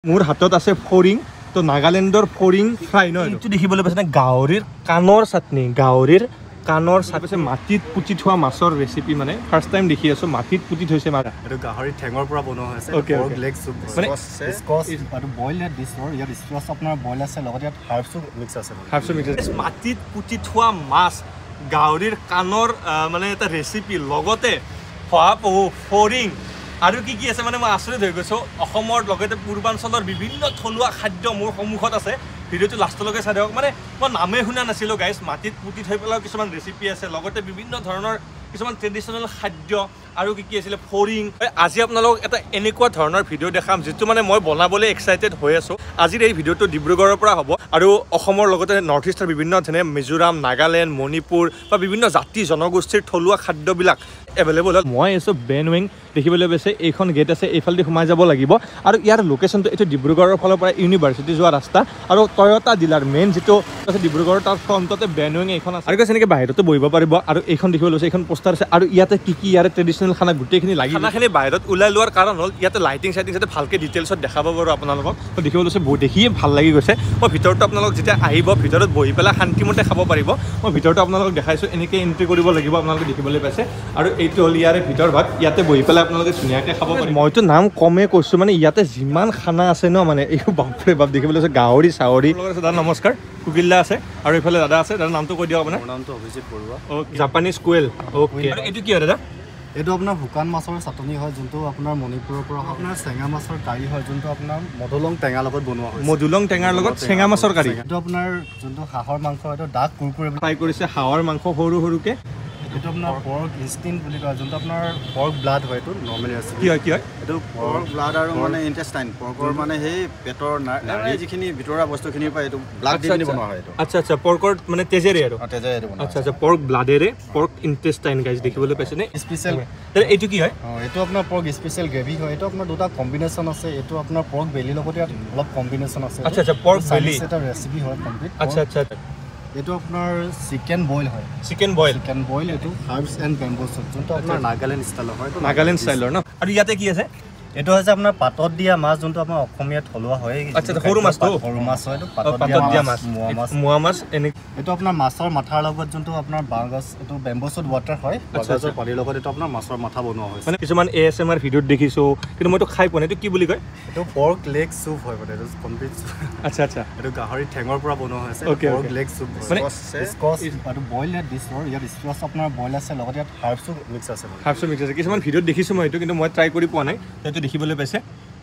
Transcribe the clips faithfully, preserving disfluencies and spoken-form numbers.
মোৰ হাতত আছে ফৰিং তো নাগালেণ্ডৰ ফৰিং ফ্ৰাই ন এইটো দেখিবলৈ পাইছে গাহৰিৰ কাণৰ চাটনি গাহৰিৰ কাণৰ চাটনি মাটিত পুতি থোৱা মাছৰ ৰেচিপি মানে ফাৰ্ষ্ট টাইম দেখি আছো মাটিত পুতি থৈছে মাছ এইটো গাহৰি ঠেঙৰ পৰা বনোৱা হৈছে পৰ্ক লেগ সুপ মানে স্কচ আৰু বইল ডিছ আৰু ইয়াত স্কচ আপোনাৰ বইল আছে লগতে ইয়াত হাৰ্বছো মিক্স আছে হাৰ্বছো মিক্স আছে মাটিত পুতি থোৱা মাছ গাহৰিৰ কাণৰ মানে এটা ৰেচিপি লগতে ফহাপহু ফৰিং আৰু কি কি আছে মানে মই আচৰিত হৈ গৈছো অসমৰ লগতে পূৰ্বাঞ্চলৰ বিভিন্ন থলুৱা খাদ্য মোৰ সন্মুখত আছে ভিডিঅ'টো লাষ্টলৈকে চাই দিয়ক মানে মই নামে শুনা নাছিলোঁ গাইজ মাটিত পুতি থৈ পেলাও কিছুমান ৰেচিপি আছে লগতে বিভিন্ন ধৰণৰ কিছুমান ট্ৰেডিশ্যনেল খাদ্য আৰু কি কি আছিলে ফৰিং আজি আপোনালোকক এটা এনেকুৱা ধৰণৰ ভিডিঅ' দেখাম যিটো মানে মই বনাবলৈ এক্সাইটেড হৈ আছোঁ আজিৰ এই ভিডিঅ'টো ডিব্ৰুগড়ৰ পৰা হ'ব আৰু অসমৰ লগতে নৰ্থ ইষ্টৰ বিভিন্ন যেনে মিজোৰাম নাগালেণ্ড মণিপুৰ বা বিভিন্ন জাতি জনগোষ্ঠীৰ থলুৱা খাদ্যবিলাক এভেইলেবল হয় মই আছোঁ বেনৱেং দেখিবলৈ পাইছে এইখন গেট আছে এইফালেদি সোমাই যাব লাগিব আৰু ইয়াৰ লোকেশ্যনটো এইটো ডিব্ৰুগড়ৰ ফালৰ পৰা ইউনিভাৰ্চিটি যোৱা ৰাস্তা আৰু টয়টা জিলাৰ মেইন যিটো আছে ডিব্ৰুগড়ৰ তাৰ ফ্ৰণ্টতে বেনৱেং এইখন আছে আৰু কৈছে এনেকৈ বাহিৰতো বহিব পাৰিব আৰু এইখন দেখিবলৈ পাইছে এইখন পোষ্টাৰ আছে আৰু ইয়াতে কি কি ইয়াৰে ট্ৰেডিশ্যনেল খানা গোটেইখিনি লাগি খানাখিনি বাহিৰত ওলাই লোৱাৰ কাৰণ হ'ল ইয়াতে লাইটিং চাইটিং যাতে ভালকৈ ডিটেইলছত দেখাব পাৰোঁ আপোনালোকক তো দেখিবলৈ পাইছে বহুত দেখিয়ে ভাল লাগি গৈছে মই ভিতৰতো আপোনালোক যেতিয়া আহিব ভিতৰত বহি পেলাই শান্তিমতে খাব পাৰিব মই ভিতৰতো আপোনালোকক দেখাইছোঁ এনেকৈ এণ্ট্ৰি কৰিব লাগিব আপোনালোকে দেখিবলৈ পাইছে আৰু এইটো হ'ল ইয়াৰে ভিতৰ ভাগ ইয়াতে বহি পেলাই আপোনালোকে ধুনীয়াকৈ খাব পাৰিব মইতো নাম কমে কৈছোঁ মানে ইয়াতে যিমান খানা আছে ন মানে এই বাপৰে বাপ দেখিবলৈ পাইছে গাহৰি চাহৰি দাদা নমস্কাৰ কুকিল্লা আছে আৰু এইফালে দাদা আছে দাদাৰ নামটো কৈ দিয়ক আপোনাৰ নামটো Abhijit Barua okay Japanese quail okay এইটো কি হয় দাদা এইটো আপোনাৰ শুকান মাছৰ চাটনি হয় যোনটো আপোনাৰ মণিপুৰৰ পৰা আপোনাৰ চেঙা মাছৰ কাৰী হয় যোনটো আপোনাৰ মধুলং টেঙাৰ লগত বনোৱা হয় মধুলং টেঙাৰ লগত চেঙা মাছৰ কাৰী এইটো আপোনাৰ যোনটো হাঁহৰ মাংস এইটো ডাক কুৰকুৰে ফ্ৰাই কৰিছে হাঁহৰ মাংস সৰু সৰুকৈ এইটো আপোনাৰ পৰ্ক ইনষ্টিন বুলি কয় যোনটো আপোনাৰ পৰ্ক ব্লাড হয় এইটো নৰ্মেলি আছে কি হয় কি হয় এইটো পৰ্ক ব্লাড আৰু মানে ইণ্টেষ্টাইন পৰ্কৰ মানে সেই পেটৰ নাৰী যিখিনি ভিতৰুৱা বস্তুখিনিৰ পৰা এইটো ব্লাড দি বনোৱা হয় এইটো আচ্ছা আচ্ছা পৰ্কৰ মানে তেজেৰে আৰু তেজেৰে বনোৱা আচ্ছা আচ্ছা পৰ্ক ব্লাডেৰে পৰ্ক ইণ্টেষ্টাইন গাইজ দেখিবলৈ পাইছেনে স্পেচিয়েল এইটো কি হয় অঁ এইটো আপোনাৰ পৰ্ক স্পেচিয়েল গ্ৰেভি হয় এইটো আপোনাৰ দুটা কম্বিনেশ্যন আছে এইটো আপোনাৰ পৰ্ক বেলিৰ লগতে অলপ কম্বিনেশ্যন আছে আচ্ছা আচ্ছা পৰ্ক বেলি এটা ৰেচিপি হয় কমপ্লিট আচ্ছা আচ্ছা এইটো আপোনাৰ চিকেন বইল হয় চিকেন বইল চিকেন বইল এইটো হাৰ্বছ এণ্ড বেম্বো চুপ যোনটো আপোনাৰ নাগালেণ্ড ষ্টাইলৰ হয় নাগালেণ্ড ষ্টাইলৰ ন আৰু ইয়াতে কি আছে এইটো হৈছে আপোনাৰ পাতত দিয়া মাছ যোনটো আমাৰ অসমীয়াত থলুৱা হয় আচ্ছা সৰু মাছটো সৰু মাছ হয় এইটো পাতত দিয়া মাছ মোৱা মাছ মোৱা মাছ এনে এইটো আপোনাৰ মাছৰ মাথাৰ লগত যোনটো আপোনাৰ বাঁহগাজ এইটো বেম্বো চুট ৱাটাৰ হয় বাঁহগাজৰ পানীৰ লগত এইটো আপোনাৰ মাছৰ মাথা বনোৱা হয় মানে কিছুমান এ এছ এম আৰ ভিডিঅ'ত দেখিছোঁ কিন্তু মইতো খাই পোৱা নাই এইটো কি বুলি কয় এইটো পৰ্ক লেগ চুপ হয় মানে এইটো কমপ্লিট আচ্ছা আচ্ছা এইটো গাহৰি ঠেঙৰ পৰা বনোৱা হৈছে পৰ্ক লেগ চুপ মানে স্কচ আৰু বইল ডিছ হয় ইয়াত স্কচ আপোনাৰ বইল আছে লগতে ইয়াত হাৰ্বছো মিক্স আছে হাৰ্বছো মিক্স আছে কিছুমান ভিডিঅ'ত দেখিছোঁ মই এইটো কিন্তু মই ট্ৰাই কৰি পোৱা নাই সেইটো দেখিবলৈ পাইছে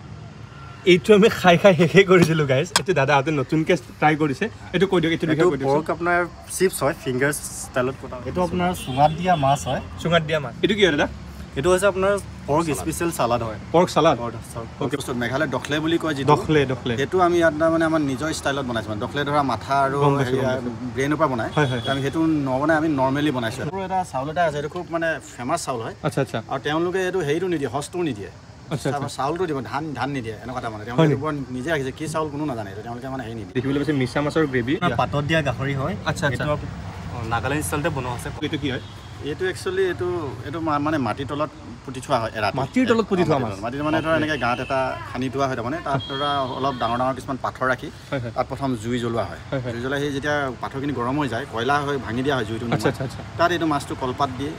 এইটো আমি খাই খাই শেষে কৰিছিলোঁ গাইজ এইটো দাদাহঁতে নতুনকৈ ট্ৰাই কৰিছে এইটো কৈ দিয়ক এইটো বিষয়ে কৈ দিয়ক পৰ্ক আপোনাৰ চিপছ হয় ফিংগাৰ ষ্টাইলত কটা এইটো আপোনাৰ চুঙাত দিয়া মাছ হয় চুঙাত দিয়া মাছ এইটো কি হয় দাদা এইটো হৈছে আপোনাৰ পৰ্ক স্পেচিয়েল চালাড হয় পৰ্ক চালাড অ'কে মেঘালয় দখলে বুলি কয় যিটো দখলে দখলে সেইটো আমি ইয়াত মানে আমাৰ নিজৰ ষ্টাইলত বনাইছোঁ মানে দখলে ধৰা মাথা আৰু ব্ৰেইনৰ পৰা বনাই আমি সেইটো নবনাই আমি নৰ্মেলি বনাইছোঁ আৰু এটা চাউল এটা আছে এইটো খুব মানে ফেমাছ চাউল হয় আচ্ছা আচ্ছা আৰু তেওঁলোকে এইটো হেৰিটো নিদিয়ে সচটোও নিদিয়ে আচ্ছা চাউলটো দিব ধান ধান নিদিয়ে এনেকুৱা এটা মানে তেওঁলোকে নিজে ৰাখিছে কি চাউল কোনো নাজানে তেওঁলোকে মানে হেৰি নিদিয়ে দেখিবলৈ পাইছে মিছা মাছৰ গ্ৰেভি পাতত দিয়া গাহৰি হয় আচ্ছা আচ্ছা নাগালেণ্ড ষ্টাইলতে বনোৱা আছে এইটো কি হয় এইটো একচুৱেলি এইটো এইটো মানে মাটিৰ তলত পুতি থোৱা হয় এৰাত মাটিৰ তলত পুতি থোৱা মাছ মাটিত মানে ধৰা এনেকৈ গাঁত এটা খান্দি থোৱা হয় তাৰমানে তাত ধৰা অলপ ডাঙৰ ডাঙৰ কিছুমান পাথৰ ৰাখি তাত প্ৰথম জুই জ্বলোৱা হয় জুই জ্বলাই সেই যেতিয়া পাথৰখিনি গৰম হৈ যায় কয়লা হৈ ভাঙি দিয়া হয় জুইটো তাত এইটো মাছটো কলপাত দি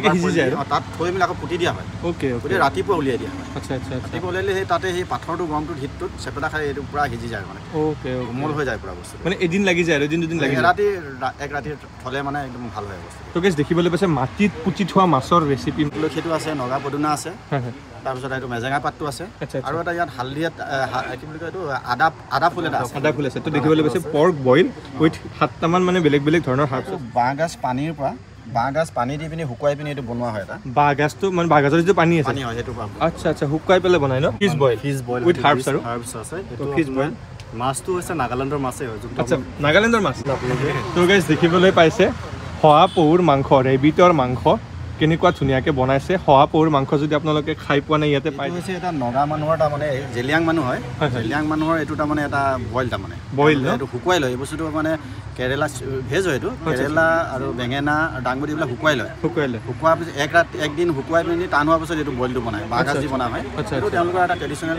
তাত থৈ মেলি আকৌ পুতি দিয়া হয় অ'কে পুতি ৰাতিপুৱা উলিয়াই দিয়া হয় আচ্ছা আচ্ছা ৰাতিপুৱা উলিয়ালে সেই তাতে সেই পাথৰটো গৰমটোত হিটটোত চেপেটা খাই এইটো পূৰা সিজি যায় মানে অ'কে কোমল হৈ যায় পূৰা বস্তু মানে এদিন লাগি যায় এদিন দুদিন লাগি যায় ৰাতি এক ৰাতি থ'লে মানে একদম ভাল হয় বস্তু তো গেছ দেখিবলৈ পাইছে মাটিত পুতি থোৱা মাছৰ ৰেচিপি সেইটো আছে নগা পদুনা আছে তাৰপিছত এইটো মেজেঙা পাতটো আছে আৰু এটা ইয়াত হালধীয়া কি বুলি কয় এইটো আদা আদা ফুল এটা আছে আদা ফুল আছে তো দেখিবলৈ পাইছে পৰ্ক বইল উইথ সাতটামান মানে বেলেগ বেলেগ ধৰণৰ শাক বাঁহগাজ পানীৰ পৰা বাঁহগাজ পানী দি পিনি শুকুৱাই পিনি এইটো বনোৱা হয় এটা বাঁহগাজটো মানে বাঁহগাজৰ যিটো পানী আছে পানী হয় সেইটো আচ্ছা আচ্ছা শুকুৱাই পেলাই বনাই ন fish boil fish boil with herbs আৰু হাৰ্বছ আছে এইটো ফিছ বইল মাছটো হৈছে নাগালেণ্ডৰ মাছেই হয় আচ্ছা নাগালেণ্ডৰ মাছ তো গাইজ দেখিবলৈ পাইছে শহাপহুৰ মাংস ৰেবিটৰ মাংস কেনেকুৱা ধুনীয়াকৈ বনাইছে শহাপহুৰ মাংস যদি আপোনালোকে খাই পোৱা নাই ইয়াতে পাই হৈছে এটা নগা মানুহৰ তাৰমানে জেলিয়াং মানুহ হয় জেলিয়াং মানুহৰ এইটো তাৰমানে এটা বইল তাৰমানে বইল এইটো শুকুৱাই লয় এই বস্তুটো মানে কেৰেলা ভেজ হয় এইটো কেৰেলা আৰু বেঙেনা আৰু দাংবডি এইবিলাক শুকুৱাই লয় শুকুৱাই লয় শুকুৱাৰ পিছত এক ৰাত একদিন শুকুৱাই পিনি টান হোৱাৰ পিছত এইটো বইলটো বনায় বাঁহগাজ দি বনোৱা হয় এইটো তেওঁলোকৰ এটা ট্ৰেডিশ্যনেল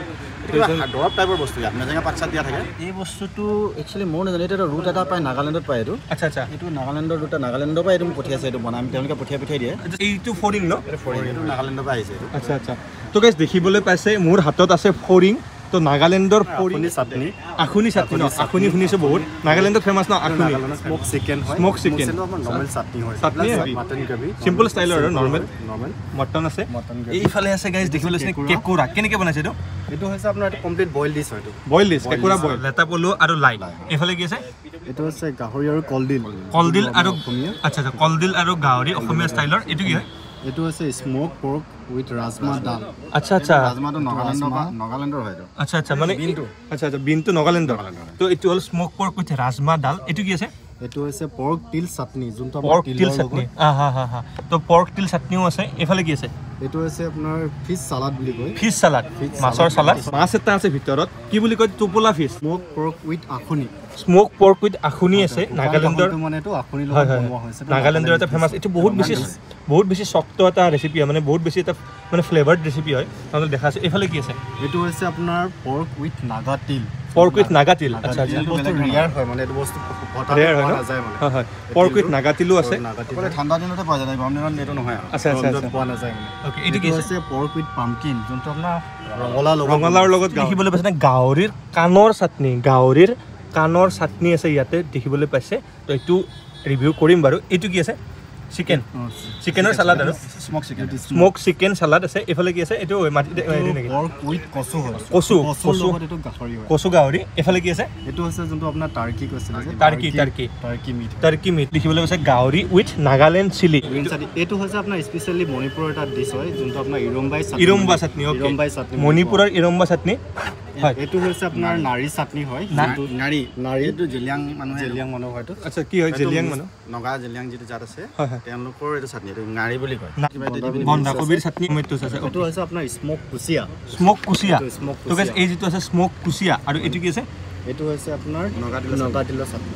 দৰৱ টাইপৰ বস্তু ইয়াত মেজেঙা পাত চাত দিয়া থাকে এই বস্তুটো একচুৱেলি মোৰ নাজানো এইটো ৰুট এটা পায় নাগালেণ্ডত পায় এইটো আচ্ছা আচ্ছা এইটো নাগালেণ্ডৰ ৰুট নাগালেণ্ডৰ পৰা এইটো পঠিয়াইছে এইটো বনাই তেওঁলোকে পঠিয়াই পঠিয়াই দিয়ে এইটো ফৰিং ন এইটো নাগালেণ্ডৰ পৰা আহিছে আচ্ছা আচ্ছা তো গাইজ দেখিবলৈ পাইছে মোৰ হাতত আছে ফৰিং তো নাগালেণ্ডৰ ফৰিং চাটনি আখুনি চাটনি ন আখুনি শুনিছোঁ বহুত নাগালেণ্ডত ফেমাছ ন আখুনি স্মোক চিকেন হয় স্মোক চিকেন নৰ্মেল চাটনি হয় চাটনি মটন গ্ৰেভি চিম্পল ষ্টাইলৰ আৰু নৰ্মেল নৰ্মেল মটন আছে এইফালে আছে গাইজ দেখিবলৈ আছে কেকুৰা কেনেকৈ বনাইছে এইটো এইটো হৈছে আপোনাৰ এটা কমপ্লিট বইল ডিছ হয় এইটো বইল ডিছ কেকুৰা বইল লেটা পলু আৰু লাই এইফালে কি আছে এইটো হৈছে গাহৰি আৰু কলডিল কলডিল আৰু আচ্ছা আচ্ছা কলডিল আৰু গাহৰি অসমীয়া ষ্টাইলৰ এইটো কি হয় এইটো হৈছে স্মোক পৰ্ক উইথ ৰাজমা দাল আচ্ছা আচ্ছা ৰাজমাটো নাগালেণ্ডৰ নাগালেণ্ডৰ হয় এইটো আচ্ছা আচ্ছা মানে বিনটো আচ্ছা আচ্ছা বিনটো নাগালেণ্ডৰ তো এইটো হ'ল স্মোক পৰ্ক উইথ ৰাজমা দাল এইটো কি আছে এইটো হৈছে পৰ্ক তিল চাটনি যোনটো পৰ্ক তিল চাটনি হা হা হা হা তো পৰ্ক তিল চাটনিও আছে এইফালে কি আছে এইটো হৈছে আপোনাৰ ফিছ সালাড বুলি কয় ফিছ সালাড মাছৰ সালাড মাছ এটা আছে ভিতৰত কি বুলি কয় টোপোলা fish smoke pork with akhuni smoke pork with akhuni আছে নাগালেণ্ডৰ মানে এইটো আখুনি লগত বনোৱা হৈছে নাগালেণ্ডৰ এটা ফেমাছ এইটো বহুত বেছি বহুত বেছি শক্ত এটা ৰেচিপি হয় মানে বহুত বেছি এটা মানে ফ্লেভাৰ্ড ৰেচিপি হয় আপোনালোকে দেখা আছে এইফালে কি আছে এইটো হৈছে আপোনাৰ পৰ্ক উইথ নাগা তিল পৰ্ক উইথ নাগা তিল আচ্ছা আচ্ছা বস্তু ৰিয়াৰ হয় মানে এইটো বস্তু ৰিয়াৰ হয় না হয় হয় পৰ্ক উইথ নাগা তিলো আছে মানে ঠাণ্ডা দিনতে পোৱা যায় গৰম দিনত এইটো নহয় আচ্ছা আচ্ছা পোৱা নাযায় মানে ওকে এইটো কি আছে পৰ্ক উইথ পামকিন যোনটো আপোনাৰ ৰঙালাও লগত ৰঙালাওৰ লগত দেখিবলৈ পাইছে না গাহৰিৰ কাণৰ চাটনি গাহৰিৰ কাণৰ চাটনি আছে ইয়াতে দেখিবলৈ পাইছে তো এইটো ৰিভিউ কৰিম বাৰু এইটো কি আছে চিকেন চিকেনৰ সালাড আৰু smoke chicken smoke chicken salad আছে এফালে কি আছে এইটো মাটি নেকি পৰ্ক উইথ কচু হয় কচু কচু এইটো গাহৰি হয় কচু গাহৰি এফালে কি আছে এইটো আছে যোনটো আপোনাৰ টাৰ্কি কৈছিল যে turkey turkey turkey meat turkey meat দেখিবলৈ পাইছে গাহৰি উইথ নাগালেণ্ড চিলি এইটো হৈছে আপোনাৰ স্পেচিয়েলি মণিপুৰৰ এটা ডিছ হয় যোনটো আপোনাৰ ইৰম্বাই চাটনি ইৰম্বা চাটনি ওকে ইৰম্বাই চাটনি মণিপুৰৰ ইৰম্বা চাটনি হয় এইটো হৈছে আপোনাৰ নাৰী চাটনি হয় নাৰী নাৰী এইটো জেলিয়াং মানুহ জেলিয়াং মানুহ হয়তো আচ্ছা কি হয় জেলিয়াং মানুহ নগা জেলিয়াং যিটো জাত আছে তেওঁলোকৰ এইটো চাটনি এইটো নাৰী বুলি কয় বন্ধাকবিৰ চাটনি মেটটো আছে এইটো হৈছে আপোনাৰ স্মোক কুচিয়া স্মোক কুচিয়া তো গাইজ এই যিটো আছে স্মোক কুচিয়া আৰু এইটো কি আছে এইটো হৈছে আপোনাৰ নগা তিলৰ নগা তিলৰ চাটনি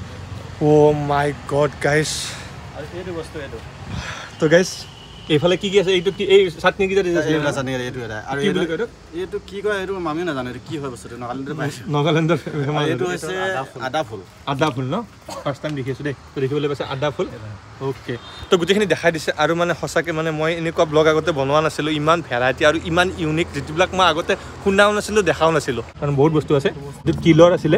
অ' মাই গড গাইজ আৰু এইটো বস্তু এইটো তো গাইজ এইফালে কি কি আছে এইটো কি এই চাটনি কি দিছে এইটো চাটনি এইটো এটা আৰু এইটো এইটো কি কয় এইটো মামিও নাজানে এইটো কি হয় বস্তুটো নাগালেণ্ডৰ পাইছে নাগালেণ্ডৰ এইটো হৈছে আদা ফুল আদা ফুল ন ফাৰ্ষ্ট টাইম দেখিছোঁ দেই তো দেখিবলৈ পাইছে আদা ফুল অ'কে তো গোটেইখিনি দেখাই দিছে আৰু মানে সঁচাকৈ মানে মই এনেকুৱা ব্লগ আগতে বনোৱা নাছিলোঁ ইমান ভেৰাইটি আৰু ইমান ইউনিক যিবিলাক মই আগতে শুনাও নাছিলোঁ দেখাও নাছিলোঁ কাৰণ বহুত বস্তু আছে যিটো কিলৰ আছিলে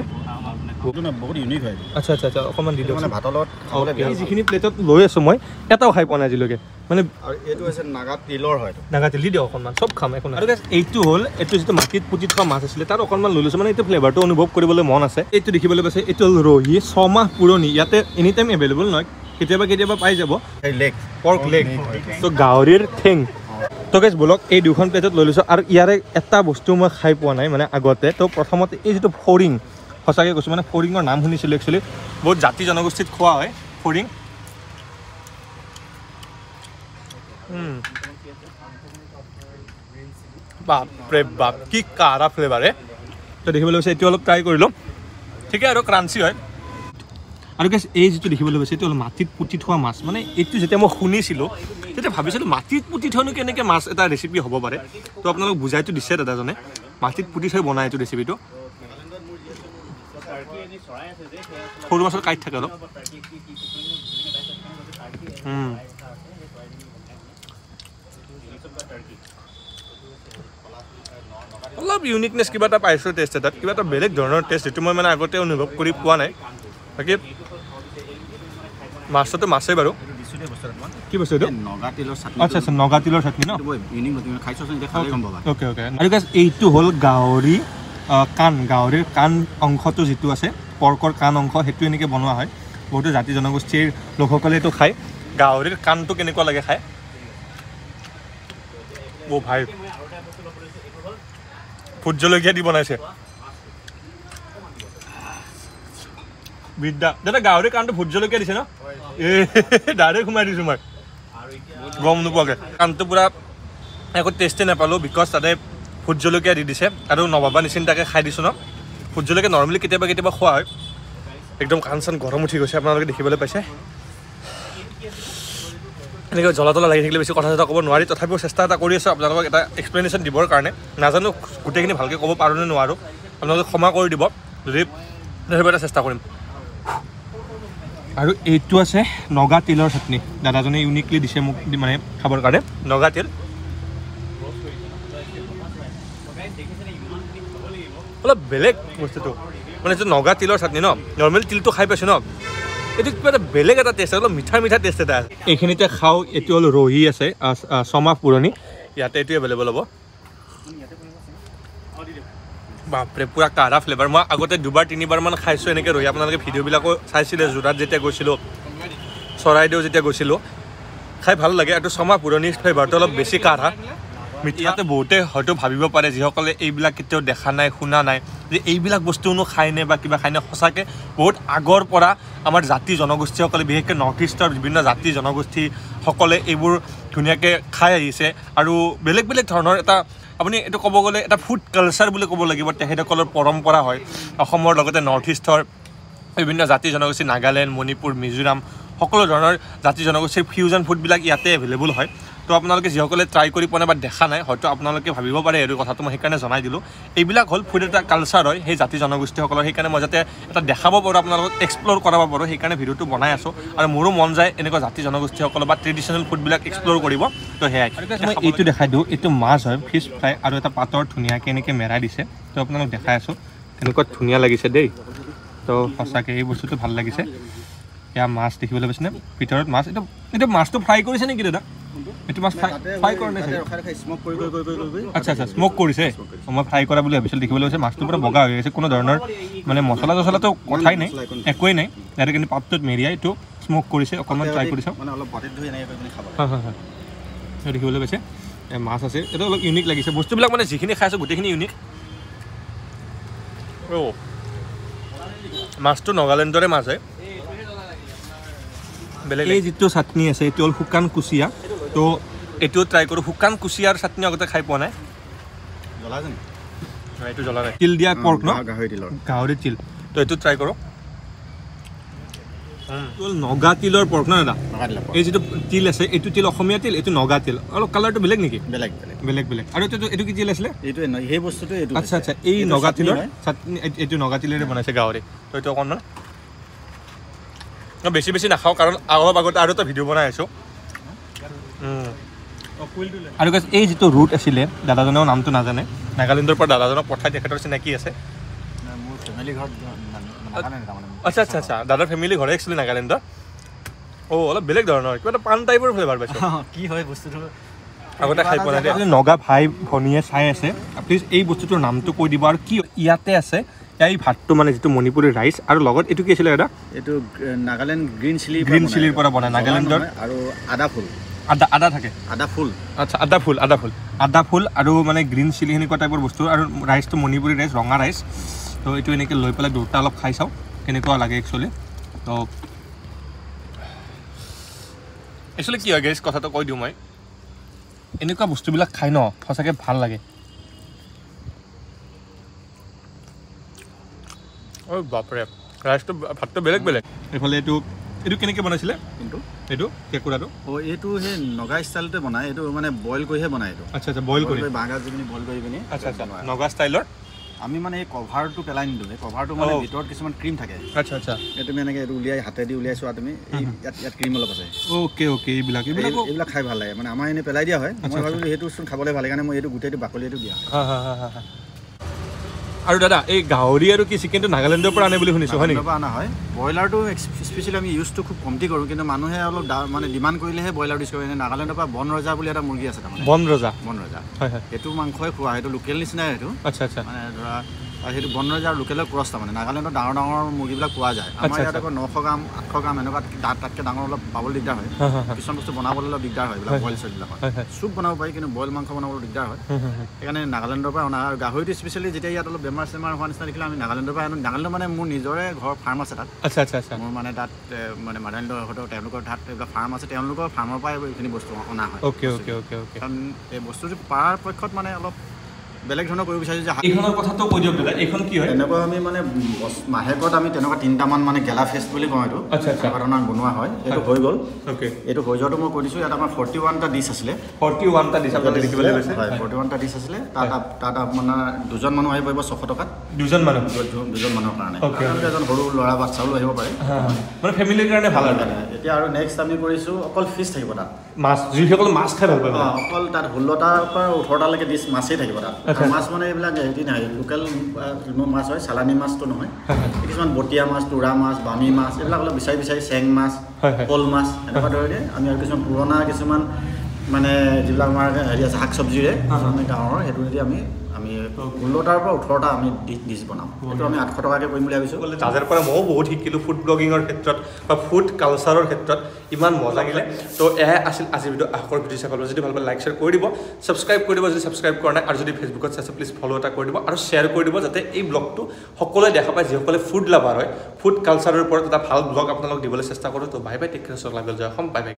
বহুত ইউনিক হয় আচ্ছা আচ্ছা আচ্ছা অকণমান দি দিওঁ মানে ভাতৰ লগত এই যিখিনি প্লেটত লৈ আছোঁ মই এটাও খাই পোৱা নাই আজিলৈকে মানে আৰু এইটো হৈছে নাগা তিলৰ হয় নাগা তিল দি দিয়ক অকণমান চব খাম একো আৰু এইটো হ'ল এইটো যিটো মাটিত পুতি থোৱা মাছ আছিলে তাৰ অকণমান লৈ লৈছোঁ মানে এইটো ফ্লেভাৰটো অনুভৱ কৰিবলৈ মন আছে এইটো দেখিবলৈ পাইছে এইটো হ'ল ৰহি ছমাহ পুৰণি ইয়াতে এনি টাইম এভেইলেবল নহয় কেতিয়াবা কেতিয়াবা পাই যাব লেগ পৰ্ক লেগ তো গাহৰিৰ ঠেং তো গাইজ বলক এই দুখন প্লেটত লৈ লৈছোঁ আৰু ইয়াৰে এটা বস্তু মই খাই পোৱা নাই মানে আগতে তো প্ৰথমতে এই যিটো ফৰিং সঁচাকৈ কৈছোঁ মানে ফৰিঙৰ নাম শুনিছিলোঁ একচুৱেলি বহুত জাতি জনগোষ্ঠীত খোৱা হয় ফৰিং বাপৰে বাপ কি কাৰা ফ্লেভাৰে তো দেখিবলৈ পাইছে এইটো অলপ ট্ৰাই কৰিলোঁ ঠিকে আৰু ক্ৰাঞ্চি হয় আৰু গাইজ এই যিটো দেখিবলৈ পাইছে এইটো হ'ল মাটিত পুতি থোৱা মাছ মানে এইটো যেতিয়া মই শুনিছিলোঁ তেতিয়া ভাবিছিলোঁ মাটিত পুতি থোৱানো কেনেকৈ মাছ এটা ৰেচিপি হ'ব পাৰে তো আপোনালোক বুজাইতো দিছে দাদাজনে মাটিত পুতি থৈ বনায় এইটো ৰেচিপিটো সৰু মাছৰ কাইট থাকে অলপ অলপ ইউনিকনেছ কিবা এটা পাইছোঁ টেষ্ট এটাত কিবা এটা বেলেগ ধৰণৰ টেষ্ট যিটো মই মানে আগতে অনুভৱ কৰি পোৱা নাই বাকী মাছটো মাছেই বাৰু কি বস্তু এইটো নগা তিলৰ চাটনি আচ্ছা আচ্ছা নগা তিলৰ চাটনি ন অ'কে অ'কে আৰু গাইজ এইটো হ'ল গাহৰি কাণ গাহৰিৰ কাণ অংশটো যিটো আছে পৰ্কৰ কাণ অংশ সেইটো এনেকৈ বনোৱা হয় বহুতো জাতি জনগোষ্ঠীৰ লোকসকলে এইটো খায় গাহৰিৰ কাণটো কেনেকুৱা লাগে খায় অ' ভাই ভোট জলকীয়া দি বনাইছে বিদ্যা দাদা গাহৰিৰ কাণটো ভোট জলকীয়া দিছে ন এই ডাইৰেক্ট সোমাই দিছোঁ মই গম নোপোৱাকৈ কাণটো পূৰা একো টেষ্টেই নাপালোঁ বিকজ তাতে ভোট জলকীয়া দি দিছে আৰু নভাবা নিচিন্তাকৈ খাই দিছোঁ ন ভোট জলকীয়া নৰ্মেলি কেতিয়াবা কেতিয়াবা খোৱা হয় একদম কাণ চান গৰম উঠি গৈছে আপোনালোকে দেখিবলৈ পাইছে এনেকৈ জ্বলা তলা লাগি থাকিলে বেছি কথা চথা ক'ব নোৱাৰি তথাপিও চেষ্টা এটা কৰি আছোঁ আপোনালোকক এটা এক্সপ্লেনেশ্যন দিবৰ কাৰণে নাজানো গোটেইখিনি ভালকৈ ক'ব পাৰোঁ নে নোৱাৰোঁ আপোনালোকে ক্ষমা কৰি দিব যদি তথাপিও এটা চেষ্টা কৰিম আৰু এইটো আছে নগা তিলৰ চাটনি দাদাজনে ইউনিকলি দিছে মোক মানে খাবৰ কাৰণে নগা তিল অলপ বেলেগ বস্তুটো মানে এইটো নগা তিলৰ চাটনি ন নৰ্মেল তিলটো খাই পাইছোঁ ন এইটো কিবা এটা বেলেগ এটা টেষ্ট অলপ মিঠা মিঠা টেষ্ট এটা আছে এইখিনিতে খাওঁ এইটো হ'ল ৰহি আছে ছমাহ পুৰণি ইয়াতে এইটো এভেইলেবল হ'ব বাপৰে পূৰা কাঢ়া ফ্লেভাৰ মই আগতে দুবাৰ তিনিবাৰমান খাইছোঁ এনেকৈ ৰহি আপোনালোকে ভিডিঅ'বিলাকো চাইছিলে যোৰাত যেতিয়া গৈছিলোঁ চৰাইদেউ যেতিয়া গৈছিলোঁ খাই ভাল লাগে আৰু ছমাহ পুৰণি ফ্লেভাৰটো অলপ বেছি কাঢ়া ইয়াতে বহুতে হয়তো ভাবিব পাৰে যিসকলে এইবিলাক কেতিয়াও দেখা নাই শুনা নাই যে এইবিলাক বস্তুনো খায়নে বা কিবা খায়নে সঁচাকৈ বহুত আগৰ পৰা আমাৰ জাতি জনগোষ্ঠীসকলে বিশেষকৈ নৰ্থ ইষ্টৰ বিভিন্ন জাতি জনগোষ্ঠীসকলে এইবোৰ ধুনীয়াকৈ খাই আহিছে আৰু বেলেগ বেলেগ ধৰণৰ এটা আপুনি এইটো ক'ব গ'লে এটা ফুড কালচাৰ বুলি ক'ব লাগিব তেখেতসকলৰ পৰম্পৰা হয় অসমৰ লগতে নৰ্থ ইষ্টৰ বিভিন্ন জাতি জনগোষ্ঠী নাগালেণ্ড মণিপুৰ মিজোৰাম সকলো ধৰণৰ জাতি জনগোষ্ঠীৰ ফিউজন ফুডবিলাক ইয়াতে এভেইলেবল হয় তো আপোনালোকে যিসকলে ট্ৰাই কৰি পোৱা নাই বা দেখা নাই হয়তো আপোনালোকে ভাবিব পাৰে এইটো কথাটো মই সেইকাৰণে জনাই দিলোঁ এইবিলাক হ'ল ফুড এটা কালচাৰ হয় সেই জাতি জনগোষ্ঠীসকলৰ সেইকাৰণে মই যাতে এটা দেখাব পাৰোঁ আপোনালোকক এক্সপ্ল'ৰ কৰাব পাৰোঁ সেইকাৰণে ভিডিঅ'টো বনাই আছোঁ আৰু মোৰো মন যায় এনেকুৱা জাতি জনগোষ্ঠীসকলৰ বা ট্ৰেডিশ্যনেল ফুডবিলাক এক্সপ্ল'ৰ কৰিব তো সেয়াই মই এইটো দেখাই দিওঁ এইটো মাছ হয় ফিছ ফ্ৰাই আৰু এটা পাতৰ ধুনীয়াকৈ এনেকৈ মেৰাই দিছে তো আপোনালোক দেখাই আছোঁ এনেকুৱা ধুনীয়া লাগিছে দেই তো সঁচাকৈ এই বস্তুটো ভাল লাগিছে এয়া মাছ দেখিবলৈ পাইছেনে ভিতৰত মাছ এইটো এইটো মাছটো ফ্ৰাই কৰিছে নেকি দাদা এইটো মাছ ফ্ৰাই কৰা নাই আচ্ছা আচ্ছা স্মক কৰিছে মই ফ্ৰাই কৰা বুলি ভাবিছিলোঁ দেখিবলৈ পাইছে মাছটো পূৰা বগা হৈ গৈছে কোনো ধৰণৰ মানে মছলা চছলাটো কথাই নাই একোৱেই নাই ইয়াতে কিন্তু পাতটোত মেৰিয়াই এইটো স্মক কৰিছে অকণমান ট্ৰাই কৰিছে হয় হয় হয় দেখিবলৈ পাইছে মাছ আছে এইটো অলপ ইউনিক লাগিছে বস্তুবিলাক মানে যিখিনি খাইছোঁ গোটেইখিনি ইউনিক অ' মাছটো নাগালেণ্ডৰে মাছ হয় বেলেগ এই যিটো চাটনি আছে এইটো হ'ল শুকান কুচিয়া তো এইটো ট্ৰাই কৰোঁ শুকান কুচিয়াৰ চাটনি আগতে খাই পোৱা নাই এইটো জ্বলা নাই তিল দিয়া পৰ্ক ন গাহৰি তিলৰ গাহৰি তিল তো এইটো ট্ৰাই কৰোঁ এইটো হ'ল নগা তিলৰ পৰ্ক ন দাদা এই যিটো তিল আছে এইটো তিল অসমীয়া তিল এইটো নগা তিল অলপ কালাৰটো বেলেগ নেকি বেলেগ বেলেগ বেলেগ আৰু এইটো এইটো কি তিল আছিলে এইটো সেই বস্তুটো এইটো আচ্ছা আচ্ছা এই নগা তিলৰ চাটনি এইটো নগা তিলেৰে বনাইছে গাহৰি তো এইটো অকণমান বেছি বেছি নাখাওঁ কাৰণ অলপ আগতে আৰু এটা ভিডিঅ' বনাই আছোঁ আৰু এই যিটো ৰুট আছিলে দাদাজনেও নামটো নাজানে নাগালেণ্ডৰ পৰা দাদাজনক পঠাই তেখেতৰ চিনাকি আছে আচ্ছা আচ্ছা আচ্ছা দাদাৰ ফেমিলি ঘৰে একচুৱেলি নাগালেণ্ডৰ অ' অলপ বেলেগ ধৰণৰ কিবা এটা পাণ টাইপৰ ফ্লেভাৰ পাইছোঁ কি হয় বস্তুটো আগতে খাই পোৱা নাই নগা ভাই ভনীয়ে চাই আছে প্লিজ এই বস্তুটোৰ নামটো কৈ দিব আৰু কি ইয়াতে আছে এই ভাতটো মানে যিটো মণিপুৰী ৰাইচ আৰু লগত এইটো কি আছিলে দাদা এইটো নাগালেণ্ড গ্ৰীণ চিলি গ্ৰীণ চিলিৰ পৰা বনায় নাগালেণ্ডৰ আৰু আদা ফুল আদা আদা থাকে আদা ফুল আচ্ছা আদা ফুল আদা ফুল আদা ফুল আৰু মানে গ্ৰীণ চিলি সেনেকুৱা টাইপৰ বস্তু আৰু ৰাইচটো মণিপুৰী ৰাইচ ৰঙা ৰাইচ তো এইটো এনেকৈ লৈ পেলাই দুটা অলপ খাই চাওঁ কেনেকুৱা লাগে একচুৱেলি তো একচুৱেলি কি হয় গেছ কথাটো কৈ দিওঁ মই এনেকুৱা বস্তুবিলাক খাই ন সঁচাকৈ ভাল লাগে অ' বাপৰে ৰাইচটো ভাতটো বেলেগ বেলেগ এইফালে এইটো এইটো কেনেকৈ বনাইছিলে কিন্তু এইটো কেঁকুৰাটো অঁ এইটো সেই নগা ষ্টাইলতে বনায় এইটো মানে বইল কৰিহে বনায় এইটো আচ্ছা আচ্ছা বইল কৰি বাঁহগাজ দি পিনি বইল কৰি পিনি আচ্ছা আচ্ছা নগা ষ্টাইলৰ আমি মানে এই কভাৰটো পেলাই নিদিওঁ এই কভাৰটো মানে ভিতৰত কিছুমান ক্ৰীম থাকে আচ্ছা আচ্ছা এই তুমি এনেকৈ এইটো উলিয়াই হাতেদি উলিয়াই চোৱা তুমি ইয়াত ইয়াত ক্ৰীম অলপ আছে অ'কে অ'কে এইবিলাক এইবিলাক এইবিলাক খাই ভাল লাগে মানে আমাৰ এনেই পেলাই দিয়া হয় মই ভাবিলোঁ সেইটো বস্তু খাবলৈ ভাল কাৰণে মই এইটো গোটেইটো বাকলিটো দিয়া হয় আৰু দাদা এই গাহৰি আৰু কি চিকেনটো নাগালেণ্ডৰ পৰা আনে বুলি শুনিছোঁ হয় নেকি অনা হয় ব্ৰইলাৰটো স্পেচিয়েলি আমি ইউজটো খুব কমটি কৰোঁ কিন্তু মানুহে অলপ মানে ডিমাণ্ড কৰিলেহে ব্ৰইলাৰ ডিছ কৰে নাগালেণ্ডৰ পৰা বন ৰজা বুলি এটা মুৰ্গী আছে তাৰমানে বন ৰজা বন ৰজা হয় হয় সেইটো মাংসই খোৱা সেইটো লোকেল নিচিনাই সেইটো আচ্ছা আচ্ছা মানে ধৰা আৰু সেইটো বনৰাজী আৰু লোকেলৰ ক্ৰছ তাৰমানে নাগালেণ্ডত ডাঙৰ ডাঙৰ মুৰ্গীবিলাক পোৱা যায় আমাৰ ইয়াত আকৌ নশ গ্ৰাম আঠশ গ্ৰাম এনেকুৱা তাত তাতকৈ ডাঙৰ অলপ পাবলৈ দিগদাৰ হয় কিছুমান বস্তু বনাবলৈ অলপ দিগদাৰ হয় এইবিলাক বইল চইলবিলাকত চুপ বনাব পাৰি কিন্তু বইল মাংস বনাবলৈ দিগদাৰ হয় সেইকাৰণে নাগালেণ্ডৰ পৰা অনা আৰু গাহৰিটো স্পেচিয়েলি যেতিয়া ইয়াত অলপ বেমাৰ চেমাৰ হোৱা নিচিনা দেখিলে আমি নাগালেণ্ডৰ পৰা আনো নাগালেণ্ডৰ মানে মোৰ নিজৰে ঘৰ ফাৰ্ম আছে তাত আচ্ছা আচ্ছা আচ্ছা মোৰ মানে তাত মানে মাদাৰহঁতৰ তেওঁলোকৰ তাত এইবিলাক ফাৰ্ম আছে তেওঁলোকৰ ফাৰ্মৰ পৰাই এইখিনি বস্তু অনা হয় অ'কে অ'কে অ'কে অ'কে কাৰণ এই বস্তুটো পৰাপক্ষত মানে অলপ বেলেগ ধৰণৰ কৰিব বিচাৰিছোঁ যে এইখনৰ কথাটো কৈ দিয়ক দাদা এইখন কি হয় এনেকুৱা আমি মানে মাহেকত আমি তেনেকুৱা তিনিটামান মানে গেলা ফেষ্ট বুলি কওঁ এইটো আচ্ছা আচ্ছা ধৰণৰ বনোৱা হয় এইটো হৈ গ'ল অ'কে এইটো হৈ যোৱাটো মই কৈ দিছোঁ ইয়াত আমাৰ ফৰ্টি ওৱানটা ডিছ আছিলে ফৰ্টি ওৱানটা ডিছ আপোনালোকে দেখিবলৈ পাইছে হয় ফৰ্টি ওৱানটা ডিছ আছিলে তাত তাত আপোনাৰ দুজন মানুহ আহিব পাৰিব ছশ টকাত দুজন মানুহ দুজন মানুহৰ কাৰণে এজন সৰু ল'ৰা বাচ্চাও আহিব পাৰে মানে ফেমিলিৰ কাৰণে ভাল আৰু এতিয়া আৰু নেক্সট আমি কৰিছোঁ অকল ফিছ থাকিব তাত মাছ যিসকল মাছ খাই ভাল পায় অকল তাত ষোল্লটাৰ পৰা ওঠৰটালৈকে ডিছ মাছেই থাকিব তাত মাছ মানে এইবিলাক হেৰি নাই লোকেল মাছ হয় চালানী মাছটো নহয় কিছুমান বটীয়া মাছ তোৰা মাছ বামী মাছ এইবিলাক অলপ বিচাৰি বিচাৰি চেং মাছ শ'ল মাছ এনেকুৱা ধৰণে আমি আৰু কিছুমান পুৰণা কিছুমান মানে যিবিলাক আমাৰ হেৰি আছে শাক চব্জিৰে আমি গাঁৱৰ সেইটো যদি আমি আমি ষোল্লটাৰ পৰা ওঠৰটা আমি ডিছ বনাওঁ সেইটো আমি আঠশ টকাকৈ কৰিম বুলি ভাবিছোঁ তাজৰ পৰা ময়ো বহুত শিকিলোঁ ফুড ব্লগিঙৰ ক্ষেত্ৰত বা ফুড কালচাৰৰ ক্ষেত্ৰত ইমান মজা লাগিলে তো এয়াই আছিল আজিৰ ভিডিঅ' আশৰ ভিডিঅ' চাই যদি ভাল পালে লাইক শ্বেয়াৰ কৰি দিব ছাবস্ক্ৰাইব কৰি দিব যদি ছাবস্ক্ৰাইব কৰা নাই আৰু যদি ফেচবুকত চাইছে প্লিজ ফ'ল' এটা কৰি দিব আৰু শ্বেয়াৰ কৰি দিব যাতে এই ব্লগটো সকলোৱে দেখা পায় যিসকলে ফুড লাভাৰ হয় ফুড কালচাৰৰ ওপৰত এটা ভাল ব্লগ আপোনালোক দিবলৈ চেষ্টা কৰোঁ তো বাই বাই টেক কেয়াৰ চক লাগিল জয় অসম বাই বাই